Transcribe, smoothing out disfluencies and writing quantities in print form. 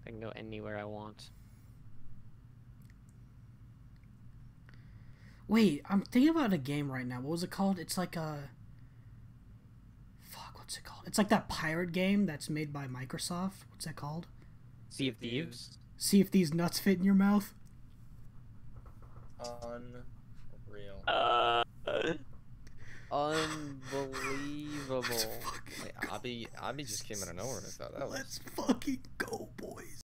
I can go anywhere I want. Wait, I'm thinking about a game right now. What was it called? It's like a... Fuck, what's it called? It's like that pirate game that's made by Microsoft. What's that called? Sea of Thieves? See if these nuts fit in your mouth. Unreal. Unbelievable. Wait, Abby just came out of nowhere and I thought that was... Let's fucking go, boys.